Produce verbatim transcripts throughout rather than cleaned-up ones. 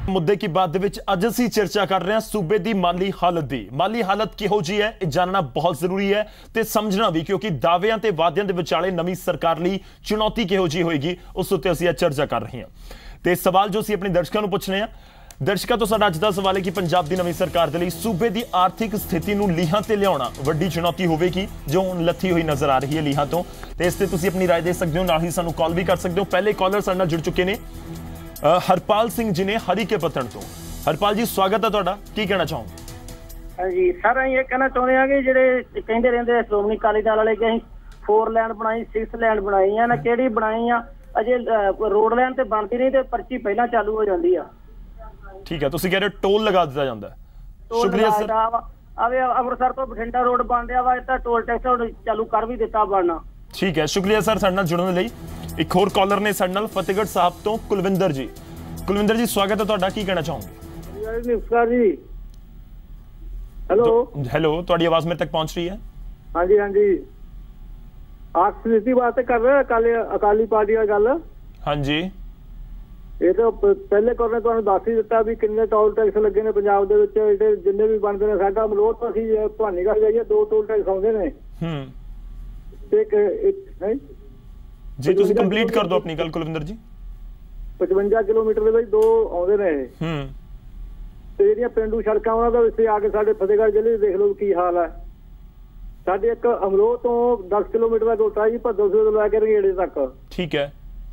मुद्दे की बात दे विच अज असीं चर्चा कर रहे हैं सूबे की माली हालत की। माली हालत किहो जी है यह जानना बहुत जरूरी है ते समझना भी, क्योंकि दावियां ते वादियां दे विचाले नवीं सरकार लई चुनौती किहो जी होएगी उस उत्ते असीं चर्चा कर रहे हैं। ते सवाल जो असीं अपने दर्शकों नूं पुछने आ, दर्शकों तो साडा अज दा सवाल है कि पंजाब की नवीं सरकार दे लई सूबे की आर्थिक स्थिति नूं लीहां ते लियाउणा वड्डी चुनौती होवेगी जो हुण लथी हुई नजर आ रही है लीहां तो। ते इस ते तुसीं अपनी राय दे सकदे हो, नाल ही सानूं कॉल भी कर सकदे हो। पहले कॉलर साडे नाल जुड़ चुके ने हरपाल सिंह जी ने हरी के पत्तन तो। हरपाल जी स्वागत है तुहाडा, की कहना चाहोगे? हाँ जी सर, ये कहना चाहते हैं कि ਜਿਹੜੇ ਕਹਿੰਦੇ ਰਹਿੰਦੇ ਸ਼੍ਰੋਮਣੀ ਅਕਾਲੀ ਦਲ ਵਾਲੇ ਕਿ ਅਸੀਂ फोर लैन बनाई सिक्स लैन बनाई है ना ਕਿਹੜੀ ਬਣਾਈ ਆ ਅਜੇ रोड लैन ਤੇ ਬਣਦੀ ਨਹੀਂ ਤੇ ਪਰਚੀ ਪਹਿਲਾਂ ਚਾलू हो जाती है। ठीक है, ਤੁਸੀਂ कह रहे हो टोल लगा दिया जाता है। शुक्रिया सर। अबे अमृतसर तो बठिंडा रोड बन रहा वा तो टोल टैक्स चालू कर भी दिता बनना। ठीक है, शुक्रिया सर साडे नाल जुड़न लई। एक होर कॉलर ने साडे नाल फतेहगढ़ साहब तो कुलविंदर जी। कुलविंदर जी स्वागत है तुहाडा, की कहना चाहोगे? नमस्कार जी। हेलो हेलो, तुहाडी आवाज मेरे तक पहुंच रही है? हाँ जी हाँ जी, आर्थिक स्थिति वास्ते कर रहे अकाली अकाली पार्टी का गल। हाँ जी, ये तो पहले करने तुहानू दस ही दिता भी किन्ने टोल टैक्स लगे ने पंजाब दे विच, जिन्ने भी बनदे ने। साडा मलोट तो असीं तुहानी गल जाइए दो टोल टैक्स आउंदे ने। हम्म एक एक है जी, तुसीं कंप्लीट कर दो अपनी गल कुलविंदर जी। पचवंजा किलोमीटर दे विच दो आउंदे ने हम्म ते जेहड़ियां पिंडू सड़कां उहनां दा विच आके साडे फतेहगढ़ जिले देख लो की हाल है। साडे एक अमरोह तो दस किलोमीटर का गोटा जी भद्दो से लैके रंगेड़े तक। ठीक है,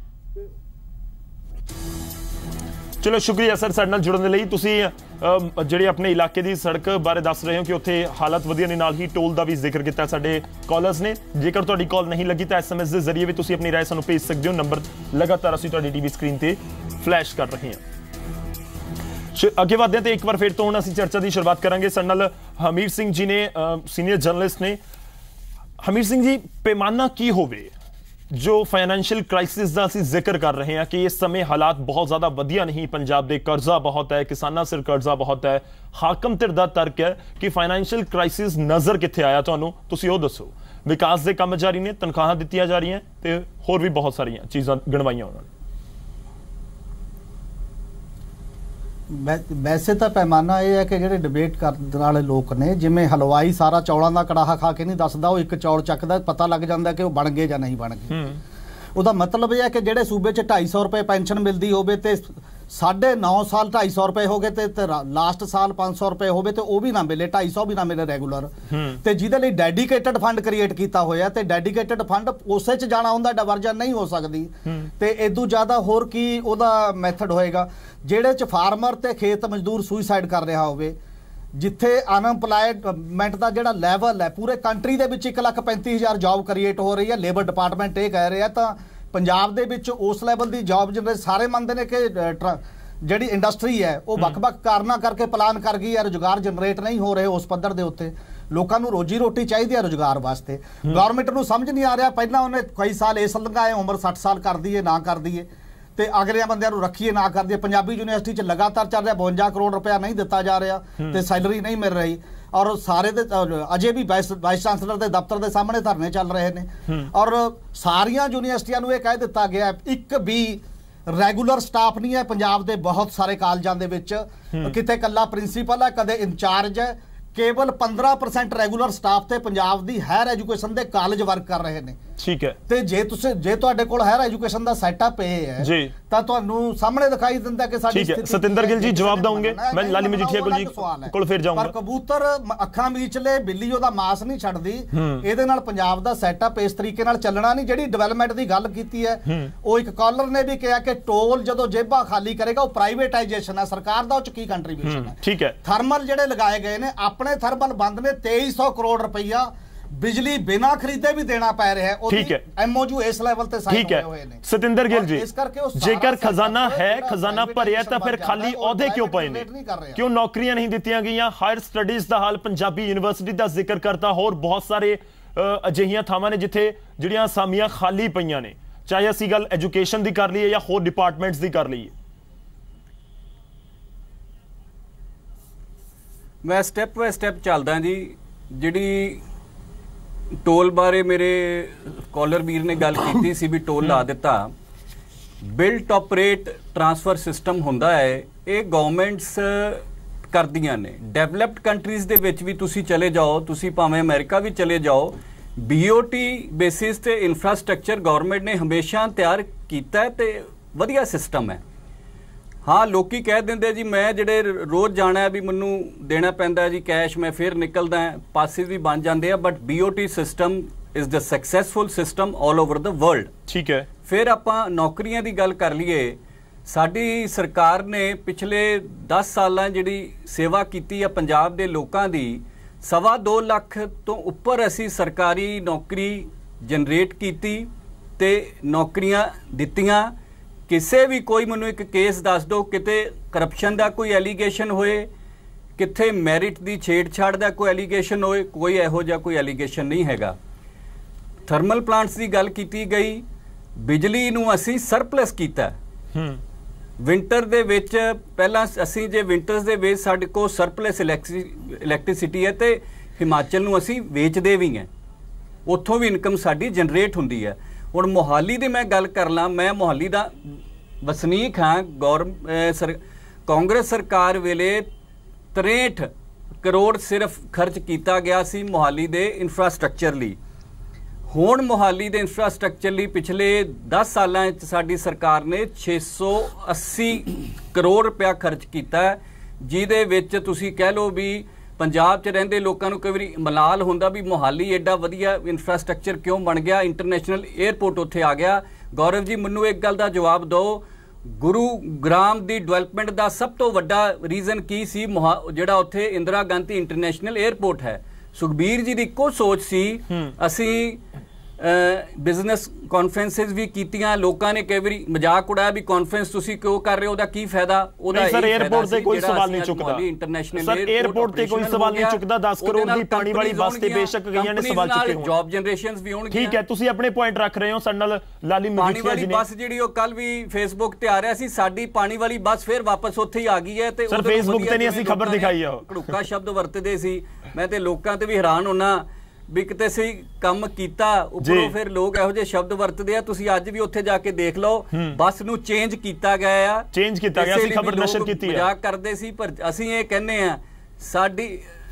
चलो शुक्रिया सर साडे नाल जुड़न लई। तुसीं ਜਿਹੜੇ ਆਪਣੇ ਇਲਾਕੇ ਦੀ ਸੜਕ ਬਾਰੇ ਦੱਸ ਰਹੇ ਹੋ ਕਿ ਉੱਥੇ ਹਾਲਤ ਵਧੀਆ ਨੇ, ਨਾਲ ਹੀ ਟੋਲ ਦਾ ਵੀ ਜ਼ਿਕਰ ਕੀਤਾ ਸਾਡੇ ਕਾਲਰਸ ਨੇ। ਜੇਕਰ ਤੁਹਾਡੀ ਕਾਲ ਨਹੀਂ ਲੱਗੀ ਤਾਂ ਐਸਐਮਐਸ ਦੇ ਜ਼ਰੀਏ ਵੀ ਤੁਸੀਂ ਆਪਣੀ ਰਾਏ ਸਾਨੂੰ ਭੇਜ ਸਕਦੇ ਹੋ। ਨੰਬਰ ਲਗਾਤਾਰ ਅਸੀਂ ਤੁਹਾਡੀ ਟੀਵੀ ਸਕਰੀਨ ਤੇ ਫਲੈਸ਼ ਕਰ ਰਹੇ ਹਾਂ। ਅੱਗੇ ਵਧਦੇ ਹਾਂ ਤੇ ਇੱਕ ਵਾਰ ਫਿਰ ਤੋਂ ਹੁਣ ਅਸੀਂ ਚਰਚਾ ਦੀ ਸ਼ੁਰੂਆਤ ਕਰਾਂਗੇ। ਸਾਡੇ ਨਾਲ ਹਮੀਰ ਸਿੰਘ ਜੀ ਨੇ, ਸੀਨੀਅਰ ਜਰਨਲਿਸਟ ਨੇ। ਹਮੀਰ ਸਿੰਘ ਜੀ, ਪੈਮਾਨਾ ਕੀ ਹੋਵੇ जो फाइनैंशियल क्राइसिस का असीं जिक्र कर रहे हैं कि इस समय हालात बहुत ज़्यादा वधिया नहीं, पंजाब दे कर्जा बहुत है, किसानां सिर कर्जा बहुत है, हाकम धिर दा तर्क है कि फाइनैंशियल क्राइसिस नज़र कित्थे आया तुहानूं? तुसीं ओह दसो। विकास दे काम जारी ने, तनख्वाहां दित्तियां जा रही हैं ते होर भी बहुत सारियां चीज़ां गिणवाइयां उन्होंने। वैसे तो पैमाना यह है कि जो डिबेट करने वाले लोग ने, जिमें हलवाई सारा चौलों का कड़ाहा खा के नहीं दसदा, वो एक चौल चकदा पता लग जाता कि वो बन गए या नहीं बन गए। उसका मतलब यह है कि जेडे सूबे च ढाई सौ रुपए पेंशन मिलती होवे ते साढ़े नौ साल ढाई सौ रुपए हो गए ते लास्ट साल पाँच सौ रुपए होवे ते वो भी ना मिले, ढाई सौ भी ना मिले रेगूलर। ते जिहदे लई डेडिकेटेड फंड क्रिएट किया होया ते डेडिकेटेड फंड उसे च जाना हुंदा, डाइवर्जन नहीं हो सकती। ते इदू ज़्यादा होर की उहदा मैथड होएगा जेहड़े च फार्मर ते खेत मजदूर सुइसाइड कर रहा होवे, जिथे अनएम्पलायमेंट का जो लैवल है पूरे कंट्री के एक लख पैंती हज़ार जॉब क्रिएट हो रही है। लेबर डिपार्टमेंट ये कह रहा है तो पंजाब दे विच उस लैवल की जॉब जिन्हें सारे मनते हैं कि जी इंडस्ट्री है वो वख-वख कारणा करके प्लान कर गई है, रोजगार जनरेट नहीं हो रहे उस पद्धर के उत्ते। लोगों को रोजी रोटी चाहिए है रोजगार वास्ते, गवर्नमेंट को समझ नहीं आ रहा। पहला उन्हें कई साल इस लंघाए, उम्र सठ साल कर दी है ना कर दी है, तो अगले बंद रखीए ना कर दिए। पंजाबी यूनिवर्सिटी च लगातार चल रहा बवंजा करोड़ रुपया नहीं दिता जा रहा, तो सैलरी नहीं मिल रही, और सारे दे अजे भी वाइस वाइस चांसलर के दफ्तर के सामने धरने चल रहे हैं। और सारिया यूनिवर्सिटियां नूं यह कह दिता गया एक भी रेगूलर स्टाफ नहीं है पंजाब के बहुत सारे कॉलेजों के विच, किते कल्ला प्रिंसीपल है, कदे इंचार्ज है। केवल पंद्रह परसेंट रेगूलर स्टाफ ते पंजाब दी हायर एजुकेशन दे कॉलेज वर्क कर रहे हैं। ठीक है, ते जे तुसे जे तुहाडे कोल हायर एजुकेशन दा सेटअप है जी तां तुहानू सामने दिखाई दिंदा कि साडी स्थिति। सतिंदर गिल जी जवाब दूंगे, मैं लाली मजीठिया कोल जी कोल फिर जाऊंगा। पर कबूतर अखां मीचले बिल्ली ओदा मांस नहीं छड्डदी, इहदे नाल पंजाब दा सेटअप इस तरीके नाल चलना नहीं। जिहड़ी डेवलपमेंट दी गल कीती है वो एक कॉलर ने भी कहा कि टोल जदों जेबां खाली करेगा वो प्राइवेटाइजेशन है, सरकार दा उच की कंट्रीब्यूशन है। ठीक है, थर्मल जिहड़े लगाए गए ने अपने थर्मल बंद ने तेईस सौ करोड़ रुपया बिजली बिना खरीदे भी देना पै रहा है। ठीक है, एमओयू इस लेवल ते साइन होए हुए ने। सतिंदर गिल जी, जेकर खजाना है, खजाना भरिया तो फिर खाली ओहदे क्यों पए ने? क्यों नौकरियां नहीं दित्तियां गईयां? हायर स्टडीज का हाल पंजाबी यूनिवर्सिटी का जिक्र करता, होर बहुत सारे अजिहियां थावां ने जिथे जिहड़ियां असामियां खाली पईयां ने, चाहे असीं गल एजुकेशन की कर लईए या होर डिपार्टमेंट्स की कर लईए। मैं स्टैप बाय स्टैप चलदा जी। जिहड़ी टोल बारे मेरे कॉलर वीर ने गल की सी भी टोल ला दिता, बिल्ट ऑपरेट ट्रांसफर सिस्टम हुंदा है ਇਹ ਗਵਰਨਮੈਂਟਸ ਕਰਦੀਆਂ ਨੇ। ਡਿਵੈਲਪਡ ਕੰਟਰੀਜ਼ ਦੇ ਵਿੱਚ ਵੀ ਤੁਸੀਂ ਚਲੇ ਜਾਓ, ਤੁਸੀਂ ਭਾਵੇਂ ਅਮਰੀਕਾ ਵੀ ਚਲੇ ਜਾਓ, ਬੀਓਟੀ ਬੇਸਿਸ ਤੇ ਇਨਫਰਾਸਟ੍ਰਕਚਰ ਗਵਰਨਮੈਂਟ ਨੇ ਹਮੇਸ਼ਾ ਤਿਆਰ ਕੀਤਾ ਤੇ ਵਧੀਆ ਸਿਸਟਮ ਹੈ। ਹਾਂ, ਲੋਕੀ ਕਹਿ ਦਿੰਦੇ ਜੀ ਮੈਂ ਜਿਹੜੇ ਰੋਜ਼ ਜਾਣਾ ਵੀ ਮੈਨੂੰ ਦੇਣਾ ਪੈਂਦਾ ਜੀ ਕੈਸ਼, ਮੈਂ ਫਿਰ ਨਿਕਲਦਾ, ਪਾਸਿਸ ਵੀ ਬਣ ਜਾਂਦੇ ਆ, but BOT system is the successful system all over the world. ਠੀਕ ਹੈ। ਫਿਰ ਆਪਾਂ ਨੌਕਰੀਆਂ ਦੀ ਗੱਲ ਕਰ ਲਈਏ, ਸਾਡੀ ਸਰਕਾਰ ਨੇ ਪਿਛਲੇ ਦਸ ਸਾਲਾਂ ਜਿਹੜੀ ਸੇਵਾ ਕੀਤੀ ਆ ਪੰਜਾਬ ਦੇ ਲੋਕਾਂ ਦੀ, ਸਵਾ ਦੋ ਲੱਖ ਤੋਂ ਉੱਪਰ ਅਸੀਂ ਸਰਕਾਰੀ ਨੌਕਰੀ ਜਨਰੇਟ ਕੀਤੀ ਤੇ ਨੌਕਰੀਆਂ ਦਿੱਤੀਆਂ। ਕਿਸੇ ਵੀ ਕੋਈ ਮੈਨੂੰ ਇੱਕ ਕੇਸ ਦੱਸ ਦਿਓ ਕਿਤੇ ਕਰਪਸ਼ਨ ਦਾ ਕੋਈ ਐਲੀਗੇਸ਼ਨ ਹੋਏ, ਕਿੱਥੇ ਮੈਰਿਟ ਦੀ ਛੇੜਛਾੜ ਦਾ ਕੋਈ ਐਲੀਗੇਸ਼ਨ ਹੋਏ, ਕੋਈ ਇਹੋ ਜਿਹਾ ਕੋਈ ਐਲੀਗੇਸ਼ਨ ਨਹੀਂ ਹੈਗਾ। ਥਰਮਲ ਪਲਾਂਟਸ ਦੀ ਗੱਲ ਕੀਤੀ ਗਈ, ਬਿਜਲੀ ਨੂੰ ਅਸੀਂ ਸਰਪਲਸ ਕੀਤਾ। ਹੂੰ ਵਿੰਟਰ ਦੇ ਵਿੱਚ ਪਹਿਲਾਂ ਅਸੀਂ ਜੇ ਵਿੰਟਰਸ ਦੇ ਵਿੱਚ ਸਾਡੇ ਕੋਲ ਸਰਪਲਸ ਇਲੈਕਟ੍ਰਿਸਿਟੀ ਹੈ ਤੇ ਹਿਮਾਚਲ ਨੂੰ ਅਸੀਂ ਵੇਚਦੇ ਵੀ ਹਾਂ, ਉੱਥੋਂ ਵੀ ਇਨਕਮ ਸਾਡੀ ਜਨਰੇਟ ਹੁੰਦੀ ਹੈ। ਹੁਣ ਮੋਹਾਲੀ ਦੀ ਮੈਂ ਗੱਲ ਕਰ ਲਾਂ, ਮੈਂ ਮੋਹਾਲੀ ਦਾ ਵਸਨੀਕ ਹਾਂ। ਗੌਰ ਸਰ ਕਾਂਗਰਸ ਸਰਕਾਰ ਵੇਲੇ ਤਰੇਂਹਠ ਕਰੋੜ ਸਿਰਫ ਖਰਚ ਕੀਤਾ ਗਿਆ ਸੀ ਮੋਹਾਲੀ ਦੇ ਇਨਫਰਾਸਟ੍ਰਕਚਰ ਲਈ। ਹੁਣ ਮੋਹਾਲੀ ਦੇ ਇਨਫਰਾਸਟ੍ਰਕਚਰ ਲਈ ਪਿਛਲੇ ਦਸ ਸਾਲਾਂ ਵਿੱਚ ਸਾਡੀ ਸਰਕਾਰ ਨੇ ਛੇ ਸੌ ਅੱਸੀ ਕਰੋੜ ਰੁਪਇਆ ਖਰਚ ਕੀਤਾ, ਜਿਹਦੇ ਵਿੱਚ ਤੁਸੀਂ ਕਹਿ ਲਓ ਵੀ ਪੰਜਾਬ 'ਚ ਰਹਿੰਦੇ ਲੋਕਾਂ ਨੂੰ ਕਈ ਵਾਰੀ ਮਲਾਲ ਹੁੰਦਾ ਵੀ ਮੋਹਾਲੀ ਐਡਾ ਵਧੀਆ ਇਨਫਰਾਸਟ੍ਰਕਚਰ ਕਿਉਂ ਬਣ ਗਿਆ, ਇੰਟਰਨੈਸ਼ਨਲ 에ਅਰਪੋਰਟ ਉੱਥੇ ਆ ਗਿਆ। ਗੌਰਵ ਜੀ, ਮੈਨੂੰ ਇੱਕ ਗੱਲ ਦਾ ਜਵਾਬ ਦਿਓ, ਗੁਰੂਗ੍ਰਾਮ ਦੀ ਡਿਵੈਲਪਮੈਂਟ ਦਾ ਸਭ ਤੋਂ ਵੱਡਾ ਰੀਜ਼ਨ ਕੀ ਸੀ? ਜਿਹੜਾ ਉੱਥੇ ਇੰਦਰਾ ਗਾਂਧੀ ਇੰਟਰਨੈਸ਼ਨਲ 에ਅਰਪੋਰਟ ਹੈ। ਸੁਖਬੀਰ ਜੀ ਦੀ ਇੱਕੋ ਸੋਚ ਸੀ, ਅਸੀਂ ਬਿਜ਼ਨਸ ਕਾਨਫਰੰਸਿਸ ਵੀ ਕੀਤੀਆਂ, ਲੋਕਾਂ ਨੇ ਕਈ ਵਾਰੀ ਮਜ਼ਾਕ ਉਡਾਇਆ ਵੀ ਕਾਨਫਰੰਸ ਤੁਸੀਂ ਕਿਉਂ ਕਰ ਰਹੇ ਹੋ, ਉਹਦਾ ਕੀ ਫਾਇਦਾ? ਉਹਦਾ ਸਰ 에ਅਰਪੋਰਟ ਤੇ ਕੋਈ ਸਵਾਲ ਨਹੀਂ ਚੁੱਕਦਾ, ਸਰ 에ਅਰਪੋਰਟ ਤੇ ਕੋਈ ਸਵਾਲ ਨਹੀਂ ਚੁੱਕਦਾ। ਦਸ ਕਰੋੜ ਦੀ ਪਾਣੀ ਵਾਲੀ ਬੱਸ ਤੇ ਬੇਸ਼ੱਕ ਗਈਆਂ ਨੇ, ਸਵਾਲ ਚੁੱਕੇ ਹੋਣ, ਜੌਬ ਜਨਰੇਸ਼ਨਸ ਵੀ ਹੋਣਗੀਆਂ। ਠੀਕ ਹੈ, ਤੁਸੀਂ ਆਪਣੇ ਪੁਆਇੰਟ ਰੱਖ ਰਹੇ ਹੋ। ਸਾਡੇ ਨਾਲ ਲਾਲੀ ਮਜੀਠੀਆ ਜੀ ਨੇ, ਪਾਣੀ ਵਾਲੀ ਬੱਸ ਜਿਹੜੀ ਉਹ ਕੱਲ ਵੀ ਫੇਸਬੁੱਕ ਤੇ ਆ ਰਿਹਾ ਸੀ, ਸਾਡੀ ਪਾਣੀ ਵਾਲੀ ਬੱਸ ਫਿਰ ਵਾਪਸ ਉੱਥੇ ਹੀ ਆ ਗਈ ਹੈ। ਤੇ ਸਰ ਫੇਸਬੁੱਕ ਤੇ ਨਹੀਂ ਅਸੀਂ ਖਬਰ ਦਿਖਾਈ ਆ, ਉਹ ਘੜੂਕਾ ਸ਼ਬਦ ਵਰਤਦੇ ਸੀ। ਮੈਂ ਤੇ ਲੋਕਾਂ ਤੇ ਵੀ ਹੈਰਾਨ ਹੋਣਾ ਵੀ ਕਿਤੇ ਸਹੀ ਕੰਮ ਕੀਤਾ, ਉੱਪਰੋਂ ਫਿਰ ਲੋਕ ਇਹੋ ਜਿਹੇ ਸ਼ਬਦ ਵਰਤਦੇ ਆ। ਤੁਸੀਂ ਅੱਜ ਵੀ ਉੱਥੇ ਜਾ ਕੇ ਦੇਖ ਲਓ, ਬੱਸ ਨੂੰ ਚੇਂਜ ਕੀਤਾ ਗਿਆ ਆ, ਚੇਂਜ ਕੀਤਾ ਗਿਆ ਸੀ, ਖਬਰ ਨਸ਼ਰ ਕੀਤੀ ਹੈ। ਮਜ਼ਾਕ ਕਰਦੇ ਸੀ, ਪਰ ਅਸੀਂ ਇਹ ਕਹਿੰਦੇ ਆ ਸਾਡੀ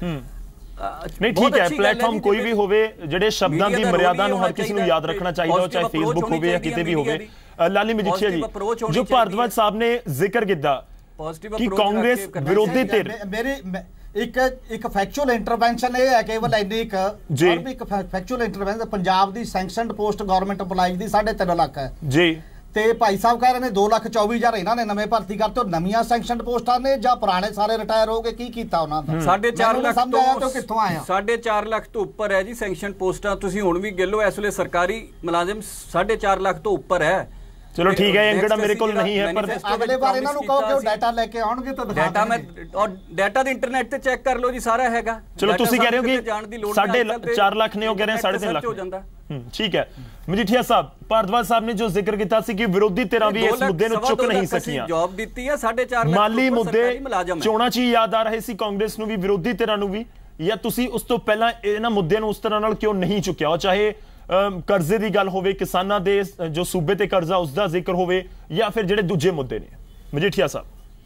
ਨਹੀਂ ਠੀਕ ਹੈ, ਪਲੇਟਫਾਰਮ ਕੋਈ ਵੀ ਹੋਵੇ, ਜਿਹੜੇ ਸ਼ਬਦਾਂ ਦੀ ਮਰਿਆਦਾ ਨੂੰ ਹਰ ਕਿਸੇ ਨੂੰ ਯਾਦ ਰੱਖਣਾ ਚਾਹੀਦਾ, ਚਾਹੇ ਫੇਸਬੁੱਕ ਹੋਵੇ ਜਾਂ ਕਿਤੇ ਵੀ ਹੋਵੇ। ਲਾਲੀ ਮਜੀਠੀਆ ਜੀ, ਜੋ ਭਾਰਦਵਾਜ ਸਾਹਿਬ ਨੇ ਜ਼ਿਕਰ ਕੀਤਾ ਕਿ ਕਾਂਗਰਸ ਵਿਰੋਧੀ ਧਿਰ, ਮੇਰੀ ਇੱਕ ਇੱਕ ਫੈਕਚੁਅਲ ਇੰਟਰਵੈਂਸ਼ਨ ਇਹ ਹੈ ਕੇਵਲ ਇੰਨੀ ਇੱਕ ਔਰ ਵੀ ਇੱਕ ਫੈਕਚੁਅਲ ਇੰਟਰਵੈਂਸ਼ਨ ਪੰਜਾਬ ਦੀ ਸੈਂਕਸ਼ਨਡ ਪੋਸਟ ਗਵਰਨਮੈਂਟ EMPLOYEES ਦੀ ਸਾਢੇ ਤਿੰਨ ਲੱਖ ਹੈ ਜੀ, ਤੇ ਭਾਈ ਸਾਹਿਬ ਕਹਿ ਰਹੇ ਨੇ ਦੋ ਲੱਖ ਚੌਵੀ ਹਜ਼ਾਰ ਇਹਨਾਂ ਨੇ ਨਵੇਂ ਭਰਤੀ ਕਰਤੇ। ਨਵੀਆਂ ਸੈਂਕਸ਼ਨਡ ਪੋਸਟਾਂ ਨੇ ਜਾਂ ਪੁਰਾਣੇ ਸਾਰੇ ਰਿਟਾਇਰ ਹੋ ਗਏ? ਕੀ ਕੀਤਾ ਉਹਨਾਂ ਦਾ? ਸਾਢੇ ਚਾਰ ਲੱਖ ਤੋਂ ਕਿੱਥੋਂ ਆਇਆ? ਸਾਢੇ ਚਾਰ ਲੱਖ ਤੋਂ ਉੱਪਰ ਹੈ ਜੀ ਸੈਂਕਸ਼ਨ ਪੋਸਟਾਂ। ਤੁਸੀਂ ਹੁਣ ਵੀ ਗਿੱਲੋ ਇਸ ਵੇਲੇ ਸਰਕਾਰੀ ਮੁਲਾਜ਼ਮ ਸਾਢੇ ਚਾਰ ਲੱਖ ਤੋਂ ਉੱਪਰ ਹੈ। ਚਲੋ ਠੀਕ ਹੈ, ਅੰਕੜਾ ਮੇਰੇ ਕੋਲ ਨਹੀਂ ਹੈ, ਪਰ ਅਗਲੇ ਵਾਰ ਇਹਨਾਂ ਨੂੰ ਕਹੋ ਕਿ ਉਹ ਡਾਟਾ ਲੈ ਕੇ ਆਉਣਗੇ ਤਾਂ ਦਿਖਾ ਡਾਟਾ ਮੈਂ ਔਰ ਡਾਟਾ ਦੇ ਇੰਟਰਨੈਟ ਤੇ ਚੈੱਕ ਕਰ ਲਓ ਜੀ, ਸਾਰਾ ਹੈਗਾ। ਚਲੋ ਤੁਸੀਂ ਕਹਿ ਰਹੇ ਹੋ ਕਿ ਸਾਢੇ ਚਾਰ ਲੱਖ ਨੇ, ਉਹ ਕਹਿ ਰਹੇ ਸਾਢੇ ਤਿੰਨ ਲੱਖ ਹੋ ਜਾਂਦਾ। ਠੀਕ ਹੈ ਮਜੀਠੀਆ ਸਾਹਿਬ, ਭਾਰਦਵਾਜ ਸਾਹਿਬ ਨੇ ਜੋ ਜ਼ਿਕਰ ਕੀਤਾ ਸੀ ਕਿ ਵਿਰੋਧੀ ਧਿਰਾਂ ਵੀ ਇਸ ਮੁੱਦੇ ਨੂੰ ਚੁੱਕ ਨਹੀਂ ਸਕੀਆਂ, ਜੌਬ ਦਿੱਤੀ ਹੈ ਸਾਢੇ ਚਾਰ ਲੱਖ ਮਾਲੀ ਮੁੱਦੇ ਚੋਣਾਂ 'ਚ ਯਾਦ ਆ ਰਹੇ ਸੀ ਕਾਂਗਰਸ ਨੂੰ ਵੀ, ਵਿਰੋਧੀ ਧਿਰਾਂ ਨੂੰ ਵੀ, ਜਾਂ ਤੁਸੀਂ ਉਸ ਤੋਂ ਪਹਿਲਾਂ ਇਹਨਾਂ ਮੁੱਦਿਆਂ ਨੂੰ ਉਸ ਤਰ੍ਹਾਂ ਨਾਲ ਕਿਉਂ ਨਹੀਂ ਚੁੱਕਿਆ? ਉਹ ਚਾਹੇ ਕਰਜ਼ੇ ਦੀ ਗੱਲ ਹੋਵੇ, ਕਿਸਾਨਾਂ ਦੇ ਜੋ ਸੂਬੇ ਤੇ ਕਰਜ਼ਾ ਉਸ ਦਾ ਜ਼ਿਕਰ ਹੋਵੇ, ਜਾਂ ਫਿਰ ਜਿਹੜੇ ਦੂਜੇ ਮੁੱਦੇ ਨੇ। ਮਜੀਠੀਆ ਸਾਹਿਬ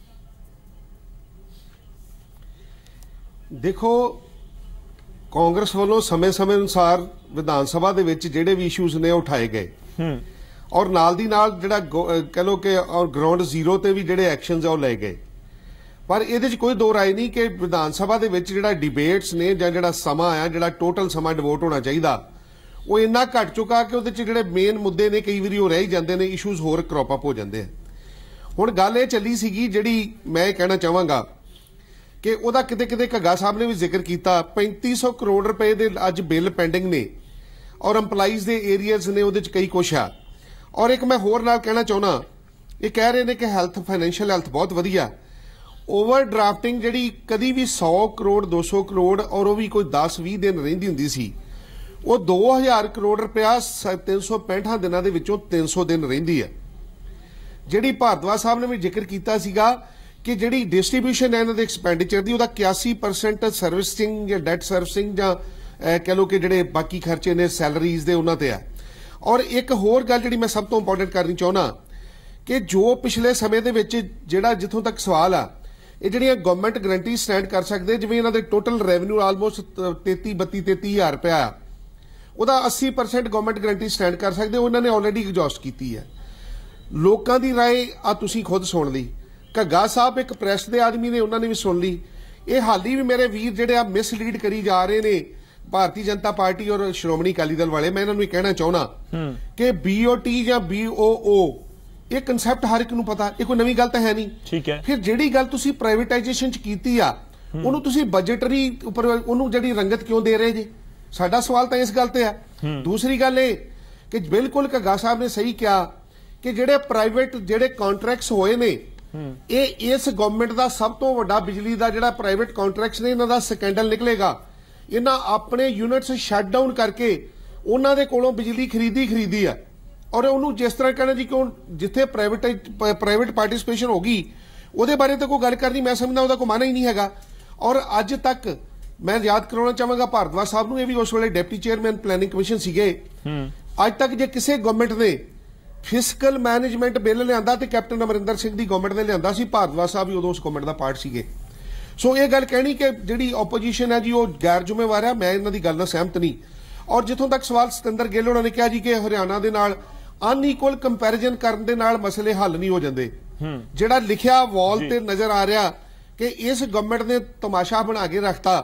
ਦੇਖੋ, ਕਾਂਗਰਸ ਵੱਲੋਂ ਸਮੇਂ-ਸਮੇਂ ਅਨੁਸਾਰ ਵਿਧਾਨ ਸਭਾ ਦੇ ਵਿੱਚ ਜਿਹੜੇ ਵੀ ਇਸ਼ੂਜ਼ ਨੇ ਉਠਾਏ ਗਏ, ਔਰ ਨਾਲ ਦੀ ਨਾਲ ਜਿਹੜਾ ਕਹ ਲੋ ਕਿ ਔਰ ਗਰਾਊਂਡ ਜ਼ੀਰੋ ਤੇ ਵੀ ਜਿਹੜੇ ਐਕਸ਼ਨਸ ਆ ਉਹ ਲਏ ਗਏ। ਪਰ ਇਹਦੇ 'ਚ ਕੋਈ ਦੋ ਰਾਏ ਨਹੀਂ ਕਿ ਵਿਧਾਨ ਸਭਾ ਦੇ ਵਿੱਚ ਜਿਹੜਾ ਡਿਬੇਟਸ ਨੇ ਜਾਂ ਜਿਹੜਾ ਸਮਾਂ ਆ, ਜਿਹੜਾ ਟੋਟਲ ਸਮਾਂ ਡਿਵੋਟ ਹੋਣਾ ਚਾਹੀਦਾ, ਉਹ ਇੰਨਾ ਘਟ ਚੁੱਕਾ ਕਿ ਉਹਦੇ 'ਚ ਜਿਹੜੇ ਮੇਨ ਮੁੱਦੇ ਨੇ ਕਈ ਵਾਰੀ ਉਹ ਰਹਿ ਹੀ ਜਾਂਦੇ ਨੇ, ਇਸ਼ੂਜ਼ ਹੋਰ ਕ੍ਰੌਪ ਅਪ ਹੋ ਜਾਂਦੇ ਆ। ਹੁਣ ਗੱਲ ਇਹ ਚੱਲੀ ਸੀਗੀ, ਜਿਹੜੀ ਮੈਂ ਇਹ ਕਹਿਣਾ ਚਾਹਾਂਗਾ ਕਿ ਉਹਦਾ ਕਿਤੇ ਕਿਤੇ ਘੱਗਾ ਸਾਹਿਬ ਨੇ ਵੀ ਜ਼ਿਕਰ ਕੀਤਾ, ਪੈਂਤੀ ਸੌ ਕਰੋੜ ਰੁਪਏ ਦੇ ਅੱਜ ਬਿੱਲ ਪੈਂਡਿੰਗ ਨੇ, ਔਰ EMPLOYEES ਦੇ ਏਰੀਆਜ਼ ਨੇ, ਉਹਦੇ 'ਚ ਕਈ ਕੁਛ ਆ। ਔਰ ਇੱਕ ਮੈਂ ਹੋਰ ਨਾਲ ਕਹਿਣਾ ਚਾਹੁੰਦਾ, ਇਹ ਕਹਿ ਰਹੇ ਨੇ ਕਿ ਹੈਲਥ, ਫਾਈਨੈਂਸ਼ੀਅਲ ਹੈਲਥ ਬਹੁਤ ਵਧੀਆ। ਓਵਰ ਡਰਾਫਟਿੰਗ ਜਿਹੜੀ ਕਦੀ ਵੀ ਸੌ ਕਰੋੜ ਦੋ ਸੌ ਕਰੋੜ ਔਰ ਉਹ ਵੀ ਕੋਈ ਦਸ ਵੀਹ ਦਿਨ ਰਹਿੰਦੀ ਹੁੰਦੀ ਸੀ, ਉਹ ਦੋ ਹਜ਼ਾਰ ਕਰੋੜ ਰੁਪਇਆ ਤਿੰਨ ਸੌ ਪੈਂਹਠ ਦਿਨਾਂ ਦੇ ਵਿੱਚੋਂ ਤਿੰਨ ਸੌ ਦਿਨ ਰਹਿੰਦੀ ਹੈ। ਜਿਹੜੀ ਭਾਰਦਵਾਜ ਸਾਹਿਬ ਨੇ ਵੀ ਜ਼ਿਕਰ ਕੀਤਾ ਸੀਗਾ ਕਿ ਜਿਹੜੀ ਡਿਸਟ੍ਰੀਬਿਊਸ਼ਨ ਹੈ ਇਹਨਾਂ ਦੇ ਐਕਸਪੈਂਡੀਚਰ ਦੀ, ਉਹਦਾ ਇਕਿਆਸੀ ਪਰਸੈਂਟ ਸਰਵਿਸਿੰਗ ਜਾਂ ਡੈਟ ਸਰਵਿਸਿੰਗ ਜਾਂ ਕਹਿ ਲਓ ਕਿ ਜਿਹੜੇ ਬਾਕੀ ਖਰਚੇ ਨੇ ਸੈਲਰੀਜ਼ ਦੇ, ਉਹਨਾਂ ਤੇ ਆ। ਔਰ ਇੱਕ ਹੋਰ ਗੱਲ ਜਿਹੜੀ ਮੈਂ ਸਭ ਤੋਂ ਇੰਪੋਰਟੈਂਟ ਕਰਨੀ ਚਾਹੁੰਦਾ ਕਿ ਜੋ ਪਿਛਲੇ ਸਮੇਂ ਦੇ ਵਿੱਚ ਜਿਹੜਾ ਜਿੱਥੋਂ ਤੱਕ ਸਵਾਲ ਆ, ਇਹ ਜਿਹੜੀਆਂ ਗਵਰਨਮੈਂਟ ਗਰੰਟੀ ਸਟੈਂਡ ਕਰ ਸਕਦੇ, ਜਿਵੇਂ ਇਹਨਾਂ ਦੇ ਟੋਟਲ ਰੈਵਨਿਊ ਆਲਮੋਸਟ ਤੇਤੀ ਬੱਤੀ ਤੇਤੀ ਹਜ਼ਾਰ ਰੁਪਇਆ ਆ, ਉਹਦਾ ਅੱਸੀ ਪਰਸੈਂਟ ਗਵਰਨਮੈਂਟ ਗਰੰਟੀ ਸਟੈਂਡ ਕਰ ਸਕਦੇ, ਉਹਨਾਂ ਨੇ ਆਲਰੇਡੀ ਐਗਜ਼ੌਸਟ ਕੀਤੀ ਹੈ। ਲੋਕਾਂ ਦੀ ਰਾਏ ਆ ਤੁਸੀਂ ਖੁਦ ਸੁਣ ਲਈ, ਘੱਗਾ ਸਾਹਿਬ ਇੱਕ ਪ੍ਰੈਸ ਦੇ ਆਦਮੀ ਨੇ, ਉਹਨਾਂ ਨੇ ਵੀ ਸੁਣ ਲਈ। ਇਹ ਹਾਲੀ ਵੀ ਮੇਰੇ ਵੀਰ ਜਿਹੜੇ ਆ ਮਿਸਲੀਡ ਕਰੀ ਜਾ ਰਹੇ ਨੇ ਭਾਰਤੀ ਜਨਤਾ ਪਾਰਟੀ ਔਰ ਸ਼੍ਰੋਮਣੀ ਅਕਾਲੀ ਦਲ ਵਾਲੇ, ਮੈਂ ਇਹਨਾਂ ਨੂੰ ਇਹ ਕਹਿਣਾ ਚਾਹੁੰਦਾ ਕਿ ਬੀਓਟੀ ਜਾਂ ਬੀਓਓ ਇਹ ਕਨਸੈਪਟ ਹਰ ਇੱਕ ਨੂੰ ਪਤਾ, ਇਹ ਕੋਈ ਨਵੀਂ ਗੱਲ ਤਾਂ ਹੈ ਨਹੀਂ। ਠੀਕ ਹੈ। ਫਿਰ ਜਿਹੜੀ ਗੱਲ ਤੁਸੀਂ ਪ੍ਰਾਈਵੇਟਾਈਜੇਸ਼ਨ ਚ ਕੀਤੀ ਆ, ਉਹਨੂੰ ਤੁਸੀਂ ਬਜਟਰੀ ਉੱਪਰ ਉਹਨੂੰ ਜਿਹੜੀ ਰੰਗਤ ਕਿਉਂ ਦੇ ਰਹੇ ਜੀ? ਸਾਡਾ ਸਵਾਲ ਤਾਂ ਇਸ ਗੱਲ ਤੇ ਆ। ਦੂਸਰੀ ਗੱਲ ਇਹ ਕਿ ਬਿਲਕੁਲ ਘੱਗਾ ਸਾਹਿਬ ਨੇ ਸਹੀ ਕਿਹਾ ਕਿ ਜਿਹੜੇ ਪ੍ਰਾਈਵੇਟ ਜਿਹੜੇ ਕੰਟਰੈਕਟਸ ਹੋਏ ਨੇ, ਇਹ ਇਸ ਗਵਰਨਮੈਂਟ ਦਾ ਸਭ ਤੋਂ ਵੱਡਾ ਬਿਜਲੀ ਦਾ ਜਿਹੜਾ ਪ੍ਰਾਈਵੇਟ ਕੰਟਰੈਕਟਸ ਨੇ, ਇਹਨਾਂ ਦਾ ਸਕੈਂਡਲ ਨਿਕਲੇਗਾ। ਇਹਨਾਂ ਆਪਣੇ ਯੂਨਿਟਸ ਸ਼ਟ ਡਾਊਨ ਕਰਕੇ ਉਹਨਾਂ ਦੇ ਕੋਲੋਂ ਬਿਜਲੀ ਖਰੀਦੀ ਖਰੀਦੀ ਆ, ਔਰ ਉਹਨੂੰ ਜਿਸ ਤਰ੍ਹਾਂ ਕਹਿਣਾ ਜੀ ਕਿ ਜਿੱਥੇ ਪ੍ਰਾਈਵੇਟ ਪ੍ਰਾਈਵੇਟ ਪਾਰਟਿਸਿਪੇਸ਼ਨ ਹੋ ਗਈ ਉਹਦੇ ਬਾਰੇ ਤਾਂ ਕੋਈ ਗੱਲ ਕਰਨੀ, ਮੈਂ ਸਮਝਦਾ ਉਹਦਾ ਕੋਈ ਮਾਨਾ ਹੀ ਨਹੀਂ ਹੈਗਾ। ਔਰ ਅੱਜ ਤੱਕ ਮੈਂ ਯਾਦ ਕਰਾਉਣਾ ਚਾਹਾਂਗਾ ਭਾਰਦਵਾਜ ਸਾਹਿਬ ਨੂੰ, ਇਹ ਵੀ ਉਸ ਵੇਲੇ ਡਿਪਟੀ ਚੇਅਰਮੈਨ ਪਲੈਨਿੰਗ ਕਮਿਸ਼ਨ ਸੀਗੇ, ਅੱਜ ਤੱਕ ਜੇ ਕਿਸੇ ਗਵਰਨਮੈਂਟ ਨੇ ਫਿਸਕਲ ਮੈਨੇਜਮੈਂਟ ਬਿੱਲ ਲਿਆਂਦਾ ਤੇ ਕੈਪਟਨ ਅਮਰਿੰਦਰ ਸਿੰਘ ਦੀ ਗਵਰਨਮੈਂਟ ਨੇ ਲਿਆਂਦਾ ਸੀ, ਭਾਰਦਵਾਜ ਸਾਹਿਬ ਵੀ ਉਦੋਂ ਉਸ ਗਵਰਨਮੈਂਟ ਦਾ ਪਾਰਟ ਸੀਗੇ। ਸੋ ਇਹ ਗੱਲ ਕਹਿਣੀ ਕਿ ਜਿਹੜੀ ਆਪੋਜੀਸ਼ਨ ਹੈ ਜੀ ਉਹ ਗੈਰ ਜ਼ਿੰਮੇਵਾਰ ਹੈ, ਮੈਂ ਇਹਨਾਂ ਦੀ ਗੱਲ ਨਾਲ ਸਹਿਮਤ ਨਹੀਂ। ਔਰ ਜਿੱਥੋਂ ਤੱਕ ਸਵਾਲ ਸਤਿੰਦਰ ਗਿੱਲ ਹੋਣਾ ਨੇ ਕਿਹਾ ਜੀ ਕਿ ਹਰਿਆਣਾ ਦੇ ਨਾਲ ਅਨਈਕੁਅਲ ਕੰਪੈਰੀਜ਼ਨ ਕਰਨ ਦੇ ਨਾਲ ਮਸਲੇ ਹੱਲ ਨਹੀਂ ਹੋ ਜਾਂਦੇ। ਜਿਹੜਾ ਲਿਖਿਆ ਵਾਲ ਤੇ ਨਜ਼ਰ ਆ ਰਿਹਾ ਕਿ ਇਸ ਗਵਰਨਮੈਂਟ ਨੇ ਤਮਾਸ਼ਾ ਬਣਾ ਕੇ ਰੱਖਤਾ।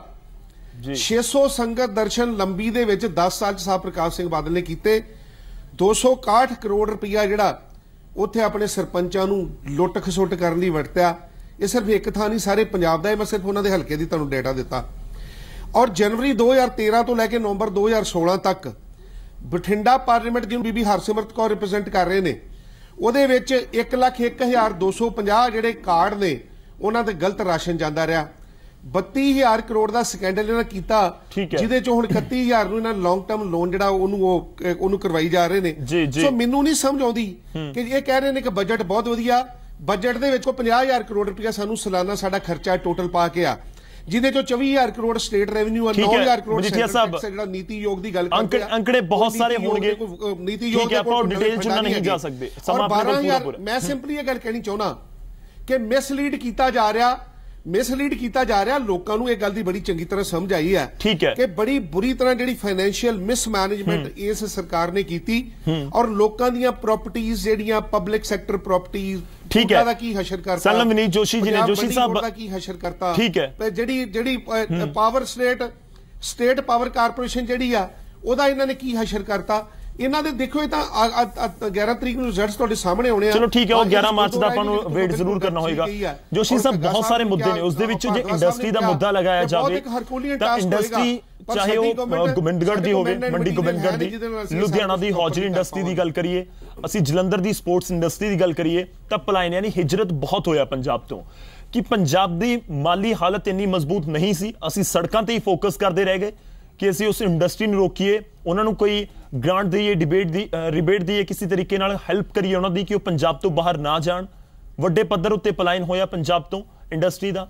ਛੇ ਸੌ ਸੰਗਤ ਦਰਸ਼ਨ ਲੰਬੀ ਦੇ ਵਿੱਚ ਦਸ ਸਾਲ ਚ ਸਾਹਿਬ ਪ੍ਰਕਾਸ਼ ਸਿੰਘ ਬਾਦਲ ਨੇ ਕੀਤੇ, ਦੋ ਸੌ ਇਕਾਹਠ ਕਰੋੜ ਰੁਪਇਆ ਜਿਹੜਾ ਉੱਥੇ ਆਪਣੇ ਸਰਪੰਚਾਂ ਨੂੰ ਲੁੱਟ ਖਸੁੱਟ ਕਰਨ ਲਈ ਵਰਤਿਆ। ਇਹ ਸਿਰਫ ਇੱਕ ਥਾਂ ਨਹੀਂ, ਸਾਰੇ ਪੰਜਾਬ ਦਾ ਹੈ, ਮੈਂ ਸਿਰਫ ਉਹਨਾਂ ਦੇ ਹਲਕੇ ਦੀ ਤੁਹਾਨੂੰ ਡੇਟਾ ਦਿੱਤਾ। ਔਰ ਜਨਵਰੀ ਦੋ ਹਜ਼ਾਰ ਤੇਰਾਂ ਤੋਂ ਲੈ ਕੇ ਨਵੰਬਰ ਦੋ ਹਜ਼ਾਰ ਸੋਲਾਂ ਤੱਕ ਬਠਿੰਡਾ ਪਾਰਲੀਮੈਂਟ ਜਿਹਨੂੰ ਬੀਬੀ ਹਰਸਿਮਰਤ ਕੌਰ ਰਿਪਰੈਜ਼ੈਂਟ ਕਰ ਰਹੇ ਨੇ, ਉਹਦੇ ਵਿੱਚ ਇੱਕ ਲੱਖ ਇੱਕ ਹਜ਼ਾਰ ਦੋ ਸੌ ਪੰਜਾਹ ਜਿਹੜੇ ਕਾਰਡ ਨੇ ਉਹਨਾਂ ਤੇ ਗਲਤ ਰਾਸ਼ਨ ਜਾਂਦਾ ਰਿਹਾ। ਬੱਤੀ ਹਜ਼ਾਰ ਕਰੋੜ ਦਾ ਸਕੈਂਡਲ ਇਹਨਾਂ ਕੀਤਾ, ਜਿਹਦੇ ਚੋਂ ਹੁਣ ਇਕੱਤੀ ਹਜ਼ਾਰ ਨੂੰ ਇਹਨਾਂ ਲੌਂਗ ਟਰਮ ਲੋਨ ਜਿਹੜਾ ਉਹਨੂੰ ਉਹ ਉਹਨੂੰ ਕਰਵਾਈ ਜਾ ਰਹੇ ਨੇ। ਸੋ ਮੈਨੂੰ ਨਹੀਂ ਸਮਝ ਆਉਂਦੀ ਕਿ ਇਹ ਕਹਿ ਰਹੇ ਨੇ ਕਿ ਬਜਟ ਬਹੁਤ ਵਧੀਆ, ਬਜਟ ਦੇ ਵਿੱਚ ਪੰਜਾਹ ਹਜ਼ਾਰ ਕਰੋੜ ਰੁਪਇਆ ਸਾਨੂੰ ਸਾਲਾਨਾ ਸਾਡਾ ਖਰਚਾ ਟੋਟਲ ਪਾ ਕੇ ਆ, ਜਿਹਦੇ ਚੋਂ ਚੌਵੀ ਹਜ਼ਾਰ ਕਰੋੜ ਸਟੇਟ ਰੈਵਨਿਊ ਆ, ਨੌ ਹਜ਼ਾਰ ਕਰੋੜ ਜਿਹੜਾ ਨੀਤੀ ਯੋਗ ਦੀ ਗੱਲ ਕਰਦੇ ਆ। ਅੰਕੜੇ ਬਹੁਤ ਸਾਰੇ ਹੋਣਗੇ, ਨੀਤੀ ਯੋਗ ਦੇ ਆਪਾਂ ਡਿਟੇਲ ਚ ਨਹੀਂ ਜਾ ਸਕਦੇ, ਸਮਾਂ ਬਾਰਾਂ ਹਜ਼ਾਰ। ਮੈਂ ਸਿੰਪਲੀ ਇਹ ਗੱਲ ਕਹਿਣੀ ਚਾਹੁੰਦਾ ਕਿ ਮਿਸਲੀਡ ਕੀਤਾ ਜਾ ਰਿਹਾ, ਮਿਸਲੀਡ ਕੀਤਾ ਜਾ ਰਿਹਾ। ਲੋਕਾਂ ਨੂੰ ਇਹ ਗੱਲ ਦੀ ਬੜੀ ਚੰਗੀ ਤਰ੍ਹਾਂ ਸਮਝ ਆਈ ਹੈ ਕਿ ਬੜੀ ਬੁਰੀ ਤਰ੍ਹਾਂ ਜਿਹੜੀ ਫਾਈਨੈਂਸ਼ੀਅਲ ਮਿਸਮੈਨੇਜਮੈਂਟ ਇਸ ਸਰਕਾਰ ਨੇ ਕੀਤੀ, ਔਰ ਲੋਕਾਂ ਦੀਆਂ ਪ੍ਰਾਪਰਟੀਆਂ ਜਿਹੜੀਆਂ ਪਬਲਿਕ ਸੈਕਟਰ ਪ੍ਰਾਪਰਟੀਆਂ ਠੀਕ ਹੈ ਦਾ ਕੀ ਹਸ਼ਰ ਕਰਤਾ। ਸਲਮ ਵਿਨੀਤ ਜੋਸ਼ੀ ਜੀ ਨੇ, ਜੋਸ਼ੀ ਸਾਹਿਬ ਦਾ ਕੀ ਹਸ਼ਰ ਕਰਤਾ। ਠੀਕ ਹੈ। ਜਿਹੜੀ ਜਿਹੜੀ power state state power corporation ਜਿਹੜੀ ਆ ਉਹਦਾ ਇਹਨਾਂ ਨੇ ਕੀ ਹਸ਼ਰ ਕਰਤਾ। ਇਹਨਾਂ ਦੇ ਦੇਖੋ ਇਹ ਤਾਂ ਗਿਆਰਾਂ ਤਰੀਕ ਨੂੰ ਰਿਜ਼ਲਟਸ ਤੁਹਾਡੇ ਸਾਹਮਣੇ ਆਉਣੇ ਆ। ਚਲੋ ਠੀਕ ਹੈ, ਉਹ ਗਿਆਰਾਂ ਮਾਰਚ ਦਾ ਆਪਾਂ ਨੂੰ ਵੇਟ ਜ਼ਰੂਰ ਕਰਨਾ ਹੋਏਗਾ। ਜੋਸ਼ੀ ਸਾਹਿਬ ਬਹੁਤ ਸਾਰੇ ਮੁੱਦੇ ਨੇ, ਉਸ ਦੇ ਵਿੱਚ ਜੇ ਇੰਡਸਟਰੀ ਦਾ ਮੁੱਦਾ ਲਗਾਇਆ ਜਾਵੇ ਤਾਂ ਇੰਡਸਟਰੀ ਚਾਹੇ ਉਹ ਗੋਬਿੰਦਗੜ੍ਹ ਦੀ ਹੋਵੇ, ਮੰਡੀ ਗੋਬਿੰਦਗੜ੍ਹ ਦੀ, ਲੁਧਿਆਣਾ ਦੀ ਹੌਜਰੀ ਇੰਡਸਟਰੀ ਦੀ ਗੱਲ ਕਰੀਏ, ਅਸੀਂ ਜਲੰਧਰ ਦੀ ਸਪੋਰਟਸ ਇੰਡਸਟਰੀ ਦੀ ਗੱਲ ਕਰੀਏ, ਤਾਂ ਪਲਾਇਨ ਯਾਨੀ ਹਿਜਰਤ ਬਹੁਤ ਹੋਇਆ ਪੰਜਾਬ ਤੋਂ, ਕਿ ਪੰਜਾਬ ਦੀ ਮਾਲੀ ਹਾਲਤ ਇੰਨੀ ਮਜ਼ਬੂਤ ਨਹੀਂ ਸੀ। ਅਸੀਂ ਸੜਕਾਂ ਤੇ ਹੀ ਫੋਕਸ ਕਰਦੇ ਰਹਿ ਗਏ ਕਿ ਅਸੀਂ ਉਸ ਇੰਡਸਟਰੀ ਨੂੰ ਰੋਕੀਏ, ਉਹਨਾਂ ਨੂੰ ਕੋਈ ਗ੍ਰਾਂਟ ਦਈਏ, ਡਿਬੇਟ ਦੀ ਰਿਬੇਟ ਦਈਏ, ਕਿਸੇ ਤਰੀਕੇ ਨਾਲ ਹੈਲਪ ਕਰੀਏ ਉਹਨਾਂ ਦੀ ਕਿ ਉਹ ਪੰਜਾਬ ਤੋਂ ਬਾਹਰ ਨਾ ਜਾਣ। ਵੱਡੇ ਪੱਧਰ ਉੱਤੇ ਪਲਾਇਨ ਹੋਇਆ ਪੰਜਾਬ ਤੋਂ ਇੰਡਸਟਰੀ ਦਾ।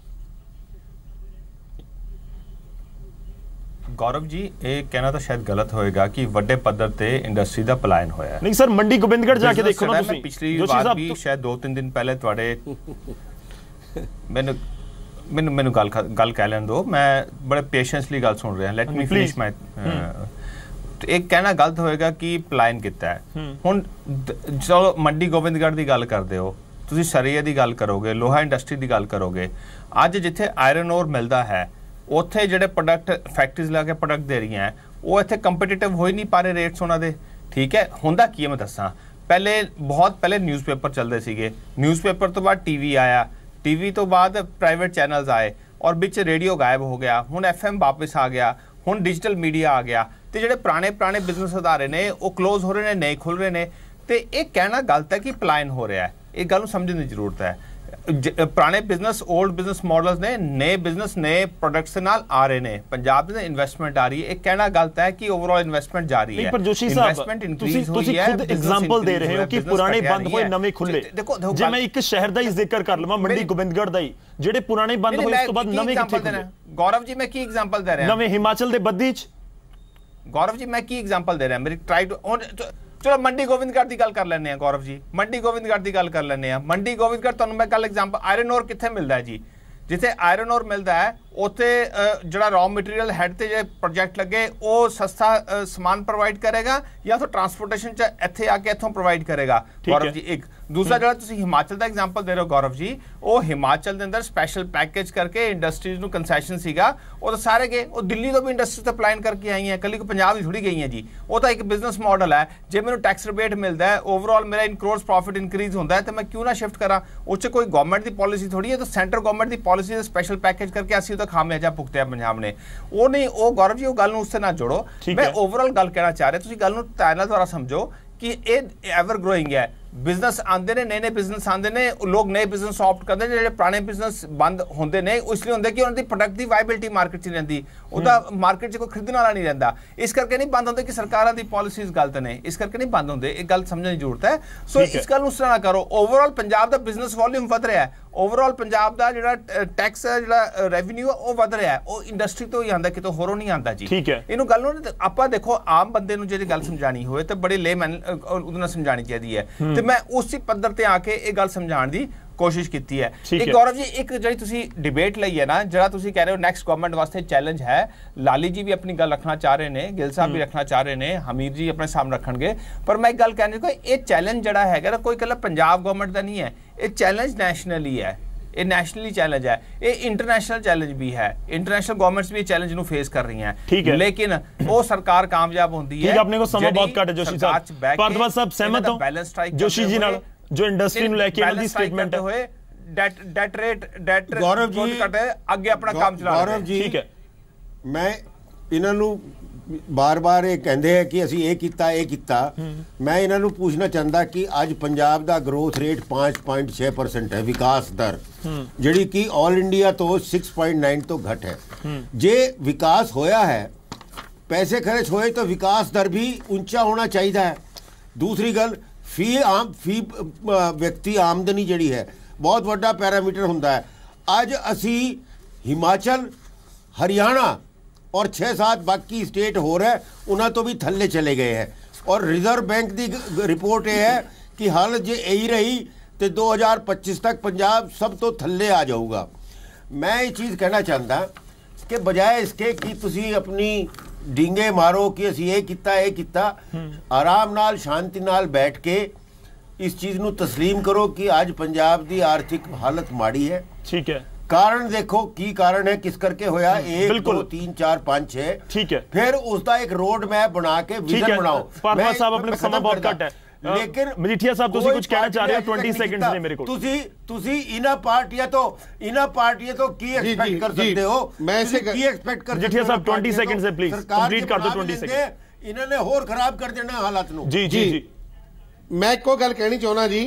ਗੌਰਵ ਜੀ, ਇਹ ਕਹਿਣਾ ਤਾਂ ਸ਼ਾਇਦ ਗਲਤ ਹੋਏਗਾ ਕਿ ਵੱਡੇ ਪੱਧਰ ਤੇ ਇੰਡਸਟਰੀ ਦਾ ਪਲਾਇਨ ਹੋਇਆ। ਨਹੀਂ ਸਰ, ਮੰਡੀ ਗੋਬਿੰਦਗੜ੍ਹ ਜਾ ਕੇ ਦੇਖੋ ਨਾ ਤੁਸੀਂ। ਪਿਛਲੀ ਵਾਰ ਵੀ ਸ਼ਾਇਦ ਦੋ ਤਿੰਨ ਦਿਨ ਪਹਿਲੇ ਤੁਹਾਡੇ ਮੈਨੂੰ ਮੈਨੂੰ ਮੈਨੂੰ ਗੱਲ ਗੱਲ ਕਹਿ ਲੈਣ ਦਿਓ, ਮੈਂ ਬੜੇ ਪੇਸ਼ੈਂਸਲੀ ਗੱਲ ਸੁਣ ਰਿਹਾ। Let me finish my. ਇਹ ਕਹਿਣਾ ਗਲਤ ਹੋਏਗਾ ਕਿ ਪਲਾਇਨ ਕੀਤਾ ਹੈ। ਹੁਣ ਚਲੋ ਮੰਡੀ ਗੋਬਿੰਦਗੜ੍ਹ ਦੀ ਗੱਲ ਕਰਦੇ ਹੋ ਤੁਸੀਂ, ਸਰੀਆ ਦੀ ਗੱਲ ਕਰੋਗੇ, ਲੋਹਾ ਇੰਡਸਟਰੀ ਦੀ ਗੱਲ ਕਰੋਗੇ। ਅੱਜ ਜਿੱਥੇ ਆਇਰਨ ਔਰ ਮਿਲਦਾ ਹੈ ਉੱਥੇ ਜਿਹੜੇ ਪ੍ਰੋਡਕਟ ਫੈਕਟਰੀਜ਼ ਲਾ ਕੇ ਪ੍ਰੋਡਕਟ ਦੇ ਰਹੀਆਂ ਹੈ, ਉਹ ਇੱਥੇ ਕੰਪੀਟੀਟਿਵ ਹੋ ਹੀ ਨਹੀਂ ਪਾ ਰਹੇ ਰੇਟਸ ਉਹਨਾਂ ਦੇ। ਠੀਕ ਹੈ, ਹੁੰਦਾ ਕੀ ਹੈ ਮੈਂ ਦੱਸਾਂ। ਪਹਿਲੇ ਬਹੁਤ ਪਹਿਲੇ ਨਿਊਜ਼ਪੇਪਰ ਚੱਲਦੇ ਸੀਗੇ, ਨਿਊਜ਼ਪੇਪਰ ਤੋਂ ਬਾਅਦ ਟੀਵੀ ਆਇਆ, ਟੀਵੀ ਤੋਂ ਬਾਅਦ ਪ੍ਰਾਈਵੇਟ ਚੈਨਲਸ ਆਏ, ਔਰ ਵਿੱਚ ਰੇਡੀਓ ਗਾਇਬ ਹੋ ਗਿਆ, ਹੁਣ ਐਫ ਐਮ ਵਾਪਸ ਆ ਗਿਆ, ਹੁਣ ਡਿਜੀਟਲ ਮੀਡੀਆ ਆ ਗਿਆ, ਤੇ ਜਿਹੜੇ ਪੁਰਾਣੇ ਪੁਰਾਣੇ ਬਿਜ਼ਨਸ ਅਦਾਰੇ ਨੇ ਉਹ ਕਲੋਜ਼ ਹੋ ਰਹੇ ਨੇ, ਨਹੀਂ ਖੁੱਲ ਰਹੇ ਨੇ। ਤੇ ਇਹ ਕਹਿਣਾ ਗਲਤ ਹੈ ਕਿ ਪਲਾਇਨ ਹੋ ਰਿਹਾ ਹੈ, ਇਹ ਗੱਲ ਨੂੰ ਸਮਝਣ ਦੀ ਜ਼ਰੂਰਤ ਹੈ। ਪੁਰਾਣੇ ਬਿਜ਼ਨਸ, 올ਡ ਬਿਜ਼ਨਸ ਮਾਡਲਸ ਨੇ, ਨਏ ਬਿਜ਼ਨਸ ਨਏ ਪ੍ਰੋਡਕਟਸ ਦੇ ਨਾਲ ਆ ਰਹੇ ਨੇ, ਪੰਜਾਬ ਦੇ ਇਨਵੈਸਟਮੈਂਟ ਆ ਰਹੀ ਹੈ। ਇਹ ਕਹਿਣਾ ਗਲਤ ਹੈ ਕਿ ਓਵਰਆਲ ਇਨਵੈਸਟਮੈਂਟ ਜਾਰੀ ਹੈ। ਪਰ ਜੋਸ਼ੀ ਸਾਹਿਬ, ਤੁਸੀਂ ਤੁਸੀਂ ਖੁਦ ਐਗਜ਼ਾਮਪਲ ਦੇ ਰਹੇ ਹੋ ਕਿ ਪੁਰਾਣੇ ਬੰਦ ਹੋਏ ਨਵੇਂ ਖੁੱਲੇ। ਜੇ ਮੈਂ ਇੱਕ ਸ਼ਹਿਰ ਦਾ ਹੀ ਜ਼ਿਕਰ ਕਰ ਲਵਾਂ, ਮੰਡੀ ਗੋਬਿੰਦਗੜ੍ਹ ਦਾ ਹੀ, ਜਿਹੜੇ ਪੁਰਾਣੇ ਬੰਦ ਹੋਏ ਉਸ ਤੋਂ ਬਾਅਦ ਨਵੇਂ ਕਿੱਥੇ ਖੁੱਲੇ? ਗੌਰਵ ਜੀ, ਮੈਂ ਕੀ ਐਗਜ਼ਾਮਪਲ ਦੇ ਰਿਹਾ? ਨਵੇਂ ਹਿਮਾਚਲ ਦੇ ਬੱਦੀ ਚ। ਗੌਰਵ ਜੀ, ਮੈਂ ਕੀ ਐਗਜ਼ਾਮਪਲ ਦੇ ਰਿਹਾ? ਮੇਰੀ ਟਰਾਈ ਟੂ ਚਲੋ ਮੰਡੀ ਗੋਬਿੰਦਗੜ੍ਹ ਦੀ ਗੱਲ ਕਰ ਲੈਂਦੇ ਆ ਗੌਰਵ ਜੀ, ਮੰਡੀ ਗੋਬਿੰਦਗੜ੍ਹ ਦੀ ਗੱਲ ਕਰ ਲੈਂਦੇ ਆ। ਮੰਡੀ ਗੋਬਿੰਦਗੜ੍ਹ ਤੁਹਾਨੂੰ ਮੈਂ ਕੱਲ ਐਗਜ਼ਾਮਪਲ ਆਇਰਨ ਔਰ ਕਿੱਥੇ ਮਿਲਦਾ ਹੈ ਜੀ, ਜਿੱਥੇ ਆਇਰਨ ਔਰ ਮਿਲਦਾ ਹੈ ਉੱਥੇ ਜਿਹੜਾ ਰॉ ਮਟੀਰੀਅਲ ਹੈਡ ਤੇ ਜੇ ਪ੍ਰੋਜੈਕਟ ਲੱਗੇ ਉਹ ਸਸਤਾ ਸਮਾਨ ਪ੍ਰੋਵਾਈਡ ਕਰੇਗਾ ਜਾਂ ਫਿਰ ਟਰਾਂਸਪੋਰਟੇਸ਼ਨ ਚ ਇੱਥੇ ਆ ਕੇ ਇੱਥੋਂ ਪ੍ਰੋਵਾਈਡ ਕਰੇਗਾ ਗੌਰਵ ਜੀ। ਇੱਕ ਦੂਸਰਾ ਜਿਹੜਾ ਤੁਸੀਂ ਹਿਮਾਚਲ ਦਾ ਐਗਜ਼ਾਮਪਲ ਦੇ ਰਹੇ ਹੋ ਗੌਰਵ ਜੀ, ਉਹ ਹਿਮਾਚਲ ਦੇ ਅੰਦਰ ਸਪੈਸ਼ਲ ਪੈਕੇਜ ਕਰਕੇ ਇੰਡਸਟਰੀਜ਼ ਨੂੰ ਕੰਸੈਸ਼ਨ ਸੀਗਾ, ਉਹ ਤਾਂ ਸਾਰੇ ਗਏ, ਉਹ ਦਿੱਲੀ ਤੋਂ ਵੀ ਇੰਡਸਟਰੀ ਤੇ ਅਪਲਾਈ ਕਰਕੇ ਆਈ ਹੈ, ਕੱਲੀ ਕੋ ਪੰਜਾਬ ਦੀ ਥੋੜੀ ਗਈ ਹੈ ਜੀ। ਉਹ ਤਾਂ ਇੱਕ ਬਿਜ਼ਨਸ ਮਾਡਲ ਹੈ, ਜੇ ਮੈਨੂੰ ਟੈਕਸ ਰਿਬੇਟ ਮਿਲਦਾ ਹੈ, ਓਵਰਆਲ ਮੇਰਾ ਇਨ ਕਰੋਰਸ ਪ੍ਰੋਫਿਟ ਇਨਕਰੀਜ਼ ਹੁੰਦਾ ਹੈ, ਤਾਂ ਮੈਂ ਕਿਉਂ ਨਾ ਸ਼ਿਫਟ ਕਰਾਂ। ਉਹ 'ਚ ਕੋਈ ਗਵਰਨਮੈਂਟ ਦੀ ਪਾਲਿਸੀ ਥੋੜੀ ਹੈ, ਤਾਂ ਸੈਂਟਰ ਗਵਰਨਮੈਂਟ ਦੀ ਪਾਲਿਸੀ ਦਾ ਸਪੈਸ਼ਲ ਪੈਕੇਜ ਕਰਕੇ ਅਸੀਂ ਉਹਦਾ ਖਾਮਿਆਜਾ ਭੁਗਤਿਆ ਪੰਜਾਬ ਨੇ। ਉਹ ਨਹੀਂ, ਉਹ ਗੌਰਵ ਜੀ ਉਹ ਗੱਲ ਨੂੰ ਉਸ ਨਾਲ ਜੋੜੋ। ਮੈਂ ਓਵਰਆਲ ਗੱਲ ਕਹਿਣਾ ਚਾਹ ਰਿਹਾ, ਤੁਸੀਂ ਗੱਲ ਨੂੰ ਧਿਆਨ ਨਾਲ ਦੁਆਰਾ ਸਮਝੋ ਕਿ ਇਹ ਐਵਰ ਗਰੋਇੰਗ ਹੈ। ਬਿਜ਼ਨਸ ਆਉਂਦੇ ਨੇ, ਨਏ ਨਏ ਬਿਜ਼ਨਸ ਆਉਂਦੇ ਨੇ, ਲੋਕ ਨਏ ਬਿਜ਼ਨਸ ਆਪਟ ਕਰਦੇ ਨੇ, ਜਿਹੜੇ ਪੁਰਾਣੇ ਬਿਜ਼ਨਸ ਬੰਦ ਹੁੰਦੇ ਨੇ ਉਹ ਇਸ ਲਈ ਹੁੰਦੇ ਕਿ ਉਹਨਾਂ ਦੀ ਪ੍ਰੋਡਕਟ ਦੀ ਵਾਇਬਿਲਿਟੀ ਮਾਰਕੀਟ 'ਚ ਰਹਿੰਦੀ, ਉਹਦਾ ਮਾਰਕੀਟ 'ਚ ਕੋਈ ਖਰੀਦਣ ਵਾਲਾ ਨਹੀਂ ਰਹਿੰਦਾ। ਇਸ ਕਰਕੇ ਨਹੀਂ ਬੰਦ ਹੁੰਦੇ ਕਿ ਸਰਕਾਰਾਂ ਦੀ ਪਾਲਿਸੀਜ਼ ਗਲਤ ਨੇ, ਇਸ ਕਰਕੇ ਨਹੀਂ ਬੰਦ ਹੁੰਦੇ, ਇਹ ਗੱਲ ਸਮਝਣ ਦੀ ਜ਼ਰੂਰਤ ਹੈ। ਸੋ ਇਸ ਗੱਲ ਨੂੰ ਉਸ ਤਰ੍ਹਾਂ ਨਾ ਕਰੋ। ਓਵਰਆਲ ਪੰਜਾਬ ਦਾ ਬਿਜ਼ਨਸ ਵੋਲਿਊਮ ਵਧ ਰਿਹਾ ਹੈ, ਓਵਰਆਲ ਪੰਜਾਬ ਦਾ ਜਿਹੜਾ ਟੈਕਸ ਜਿਹੜਾ ਰੈਵਨਿਊ ਹੈ ਉਹ ਵਧ ਰਿਹਾ ਹੈ, ਉਹ ਇੰਡਸਟਰੀ ਤੋਂ ਹੀ ਆਉਂਦਾ, ਕਿਤੋਂ ਹੋਰੋਂ ਨਹੀਂ ਆਉਂਦਾ ਜੀ। ਇਹਨੂੰ ਗੱਲ ਨੂੰ ਆਪਾਂ ਦੇਖੋ, ਆਮ ਬੰਦੇ ਨੂੰ ਜੇ ਗੱਲ ਸਮਝਾਣੀ ਹੋਵੇ ਤਾਂ ਬੜੇ ਲੇਮੈਨ ਉਹਦੇ ਨਾਲ ਸਮਝਾਣੀ ਚਾਹੀਦੀ ਹੈ, ਤੇ ਮੈਂ ਉਸੇ ਪੱਧਰ ਤੇ ਆ ਕੇ ਇਹ ਗੱਲ ਸਮਝਾਉਣ ਦੀ ਕੋਸ਼ਿਸ਼ ਕੀਤੀ ਹੈ। ਇੱਕ ਗੌਰਵ ਜੀ, ਇੱਕ ਜਿਹੜੀ ਤੁਸੀਂ ਡਿਬੇਟ ਲਈ ਹੈ ਨਾ, ਜਿਹੜਾ ਤੁਸੀਂ ਕਹਿ ਰਹੇ ਹੋ ਨੈਕਸਟ ਗਵਰਨਮੈਂਟ ਵਾਸਤੇ ਚੈਲੰਜ ਹੈ, ਲਾਲੀ ਜੀ ਵੀ ਆਪਣੀ ਗੱਲ ਰੱਖਣਾ ਚਾਹ ਰਹੇ ਨੇ, ਗਿੱਲ ਸਾਹਿਬ ਵੀ ਰੱਖਣਾ ਚਾਹ ਰਹੇ ਨੇ, ਹਮੀਰ ਜੀ ਆਪਣੇ ਸਾਹਮਣੇ ਰੱਖਣਗੇ, ਪਰ ਮੈਂ ਇੱਕ ਗੱਲ ਕਹਿਣੀ ਕੋਈ ਇਹ ਚੈਲੰਜ ਜਿਹੜਾ ਹੈਗਾ ਨਾ ਕੋਈ ਇਕੱਲਾ ਪੰਜਾਬ ਗਵਰਨਮੈਂਟ ਦਾ ਨਹੀਂ ਹੈ, ਇਹ ਚੈਲੰਜ ਨੈਸ਼ਨਲੀ ਹੈ, ਇਹ ਨੈਸ਼ਨਲੀ ਚੈਲੰਜ ਹੈ, ਇਹ ਇੰਟਰਨੈਸ਼ਨਲ ਚੈਲੰਜ ਵੀ ਹੈ। ਇੰਟਰਨੈਸ਼ਨਲ ਗਵਰਨਮੈਂਟਸ ਵੀ ਇਹ ਚੈਲੰਜ ਨੂੰ ਫੇਸ ਕਰ ਰਹੀਆਂ, ਲੇਕਿਨ ਉਹ ਸਰਕਾਰ ਕਾਮਯਾਬ ਹੁੰਦੀ ਹੈ। ਆਪਣੇ ਕੋਲ ਸਮਾਂ ਬਹੁਤ ਘੱਟ ਹੈ ਜੋਸ਼ੀ ਸਾਹਿਬ, ਭਾਰਦਵਾਜ ਸਾਹਿਬ ਸਹਿਮਤ ਹੋ ਜੋਸ਼ੀ ਜੀ ਨਾਲ ਜੋ ਇੰਡਸਟਰੀ ਨੂੰ ਲੈ ਕੇ ਇਹਨਾਂ ਦੀ ਸਟੇਟਮੈਂਟ ਹੋਏ, debt debt rate debt Gaurav ji ਘਟੇ, ਅੱਗੇ ਆਪਣਾ ਕੰਮ ਚਲਾ ਰਹੇ। ਗੌਰਵ ਜੀ, ਠੀਕ ਹੈ, ਮੈਂ ਇਹਨਾਂ ਨੂੰ ਬਾਰ-ਬਾਰ ਇਹ ਕਹਿੰਦੇ ਆ ਕਿ ਅਸੀਂ ਇਹ ਕੀਤਾ ਇਹ ਕੀਤਾ, ਮੈਂ ਇਹਨਾਂ ਨੂੰ ਪੁੱਛਣਾ ਚਾਹੁੰਦਾ ਕਿ ਅੱਜ ਪੰਜਾਬ ਦਾ ਗਰੋਥ ਰੇਟ पाँच पॉइंट छह परसेंट ਹੈ, ਵਿਕਾਸ ਦਰ ਜਿਹੜੀ ਕਿ ਆਲ ਇੰਡੀਆ ਤੋਂ छह पॉइंट नौ ਤੋਂ ਘੱਟ ਹੈ। ਜੇ ਵਿਕਾਸ ਹੋਇਆ ਹੈ, ਪੈਸੇ ਖਰਚ ਹੋਏ ਤਾਂ ਵਿਕਾਸ ਦਰ ਵੀ ਉੱਚਾ ਹੋਣਾ ਚਾਹੀਦਾ ਹੈ। ਦੂਸਰੀ ਗੱਲ, ਫੀ ਆਮ ਫੀ ਵਿਅਕਤੀ ਆਮਦਨੀ ਜਿਹੜੀ ਹੈ ਬਹੁਤ ਵੱਡਾ ਪੈਰਾਮੀਟਰ ਹੁੰਦਾ ਹੈ। ਅੱਜ ਅਸੀਂ ਹਿਮਾਚਲ, ਹਰਿਆਣਾ और छः सात बाकी स्टेट हो रहे हैं उन्होंने तो भी थल्ले चले गए हैं, और रिजर्व बैंक की रिपोर्ट ये है कि हालत जे यही रही तो दो हज़ार पच्चीस तक पंजाब सब तो थल्ले आ जाऊगा। मैं ये चीज़ कहना चाहता कि बजाय इसके कि तुसी अपनी डींगे मारो कि असी ये किता ये किता, आराम नाल शांति नाल बैठ के इस चीज़ नू तस्लीम करो कि आज पंजाब की आर्थिक हालत माड़ी है। ठीक है, कारण देखो की कारण है, किस करके होया, एक दो तीन चार पाँच छह, ठीक है, फिर उसका एक रोड मैप बना के विजन बनाओ। पारवा साहब अपने समय बहुत कट है, लेकिन मजीठिया साहब तुसी कुछ कहना चाह रहे हो, बीस सेकंड्स ने मेरे को। तुसी तुसी इना पार्टियां तो इना पार्टियां तो की एक्सपेक्ट कर सकते हो, मैं ऐसे की एक्सपेक्ट कर मजीठिया साहब बीस सेकंड से प्लीज कंप्लीट कर दो। बीस सेकंड इन्होंने और खराब कर देना हालात नु। जी जी जी, मैं एको गल कहनी चाहना जी,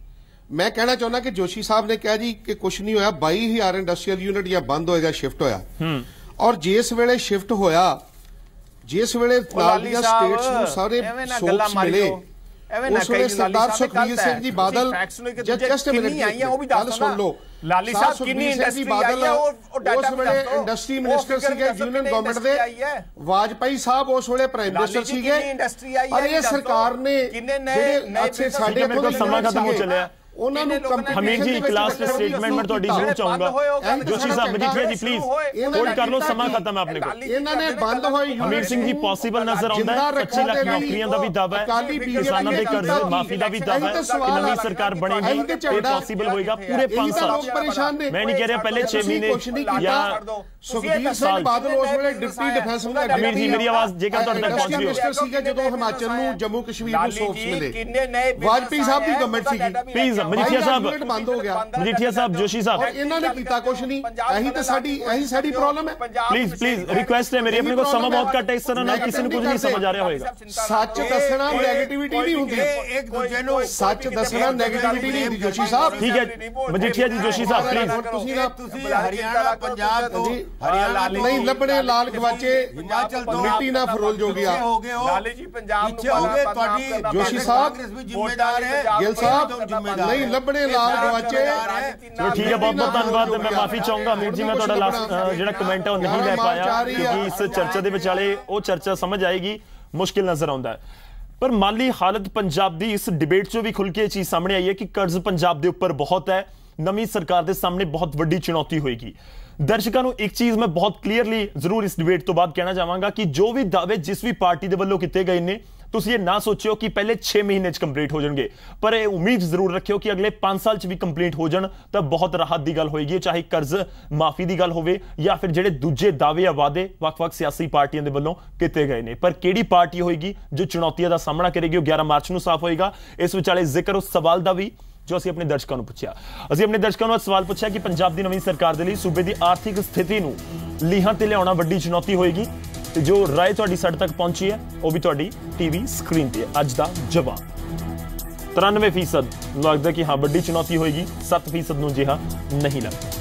मैं कहना चाहना कि जोशी साहब ने कहा जी कि कुछ नहीं होया, बाई हज़ार इंडस्ट्रीयल यूनिट या बंद होया या शिफ्ट होया, और जिस वेले शिफ्ट होया, जिस वेले नाल दी स्टेट्स नु सारे सोर्स मिले, उस वेले सरदार सुखबीर सिंह जी बादल जस्ट मिनट आई है, वो भी गल सुन लो, लाली साहब कितनी इंडस्ट्री बादल उस वेले इंडस्ट्री मिनिस्टर सीगे यूनियन गवर्नमेंट दे, वाजपेयी साहब उस वेले प्राइम मिनिस्टर सीगे, और ये सरकार ने जेडे अच्छे साडे को समा खत्म हो चलिया हमीर जी, एक लास्ट स्टेटमेंट मैं थोड़ी जरूर चाहूंगा। जोशी साहब, मजीठिया जी प्लीज होल्ड कर लो, समा खत्म है अपने को। इन्होंने बंद होई हमीर सिंह जी पॉसिबल नजर आउंदा है, पच्चीस लाख नौकरियां दा भी दावा है, किसानां दे कर्ज माफी दा भी दावा है कि नवी सरकार बनेगी, ये पॉसिबल होएगा पूरे पाँच साल। मैं नहीं कह रहा पहले छह महीने या सुखबीर सिंह बादल उस वेले deputy defence minister, Hamir ji मेरी आवाज जेकर ਤੁਹਾਡੇ ਤੱਕ ਪਹੁੰਚ ਰਹੀ है, ਸੀਗਾ ਜਦੋਂ ਹਿਮਾਚਲ ਨੂੰ ਜੰਮੂ ਕਸ਼ਮੀਰ ਨੂੰ ਸੋਰਸ ਮਿਲੇ, ਵਾਜਪੇਈ ਸਾਹਿਬ ਦੀ ਗਵਰਨਮੈਂਟ ਸੀਗੀ। ਪਲੀਜ਼ ਮਜੀਠੀਆ ਸਾਹਿਬ, ਬੰਦ ਹੋ ਗਿਆ, ਮਜੀਠੀਆ ਸਾਹਿਬ, ਜੋਸ਼ੀ ਸਾਹਿਬ, ਇਹਨਾਂ ਨੇ ਕੀਤਾ ਕੁਛ ਨਹੀਂ, ਇਹੀ ਤਾਂ ਸਾਡੀ ਇਹੀ ਸਾਡੀ ਪ੍ਰੋਬਲਮ ਹੈ। ਪਲੀਜ਼ ਪਲੀਜ਼ ਰਿਕੁਐਸਟ ਹੈ ਮੇਰੀ, ਆਪਣੇ ਕੋਲ ਸਮਾਂ ਬਹੁਤ ਘੱਟ ਹੈ, ਇਸ ਤਰ੍ਹਾਂ ਨਾਲ ਕਿਸੇ ਨੂੰ ਕੁਝ ਨਹੀਂ ਸਮਝ ਆ ਰਿਹਾ ਹੋਏਗਾ। ਸੱਚ ਦੱਸਣਾ ਨੈਗੇਟਿਵਿਟੀ ਨਹੀਂ ਹੁੰਦੀ, ਇੱਕ ਦੂਜੇ ਨੂੰ ਸੱਚ ਦੱਸਣਾ ਨੈਗੇਟਿਵਿਟੀ ਨਹੀਂ ਹੁੰਦੀ। ਜੋਸ਼ੀ ਸਾਹਿਬ ਠੀਕ ਹੈ, ਮਜੀਠੀਆ ਜੀ, ਜੋਸ਼ੀ ਸਾਹਿਬ ਪਲੀਜ਼। ਤੁਸੀਂ ਤੁਸੀਂ ਹਰਿਆਣਾ ਪੰਜਾਬ ਤੋਂ ਹਰਿਆਣਾ ਨਹੀਂ ਲੱਭਣੇ ਲਾਲ ਗਵਾਚੇ, ਹਿਮਾਚਲ ਤੋਂ ਮਿੱਟੀ ਨਾ ਫਰੋਲ ਜੋਗਿਆ, ਲਾਲੀ ਜੀ ਪੰਜਾਬ ਪਿੱਛੇ ਹੋ ਗਏ ਤੁਹਾਡੀ। ਜੋਸ਼ੀ ਸਾਹਿਬ ਵੀ ਜ਼ਿੰਮੇਦਾਰ ਹੈ, ਗਿੱਲ ਸਾਹਿਬ ਨਹੀਂ ਲੱਭਣੇ ਲਾਲ ਗਵਾਚੇ। ਚਲੋ ਠੀਕ ਹੈ, ਬਹੁਤ ਬਹੁਤ ਧੰਨਵਾਦ। ਮੈਂ ਮਾਫੀ ਚਾਹੂੰਗਾ ਅਮੀਰ ਜੀ, ਮੈਂ ਤੁਹਾਡਾ ਲਾਸਟ ਜਿਹੜਾ ਕਮੈਂਟ ਹੈ ਉਹ ਨਹੀਂ ਲੈ ਪਾਇਆ, ਕਿਉਂਕਿ ਇਸ ਚਰਚਾ ਦੇ ਵਿਚਾਲੇ ਉਹ ਚਰਚਾ ਸਮਝ ਆਏਗੀ ਮੁਸ਼ਕਿਲ ਨਜ਼ਰ ਆਉਂਦਾ ਹੈ। पर माली हालत पंजाब की इस डिबेट चो भी खुल के चीज सामने आई है कि कर्ज पंजाब के उपर बहुत है, नवी सरकार के सामने बहुत वड्डी चुनौती होएगी। दर्शकों को एक चीज मैं बहुत क्लीयरली जरूर इस डिबेट तो बाद कहना चाहांगा कि जो भी दावे जिस भी पार्टी के वल्लों किए गए ने, तुसीं ये ना सोचियो कि पहले छे महीने कंप्लीट हो जाएंगे, पर यह उम्मीद जरूर रखियो कि अगले पांच साल च भी कंप्लीट हो जान तो बहुत राहत की गल होएगी, चाहे कर्ज माफी की गल होवे या फिर जेडे दूजे दावे या वादे वख-वख सियासी पार्टियों के वल्लों किए गए ने। पर किहड़ी पार्टी होएगी जो चुनौतियों का सामना करेगी, वो ग्यारह मार्च को साफ होएगा। इस विचाले जिक्र उस सवाल का भी जो असीं अपने दर्शकों को पूछा, असीं अपने दर्शकों को सवाल पूछा कि पंजाब की नवीं सरकार के लिए सूबे की आर्थिक स्थिति नूं लीहां ते लियाउणा वड्डी चुनौती होएगी। ते जो राय तुहाडी साडे तक पहुंची है वह भी तुहाडी टीवी स्क्रीन ते अज दा जवाब तिरानवे फीसद लगता कि हाँ वड्डी चुनौती होएगी, सत्त फीसद नूं जिहा नहीं लगता।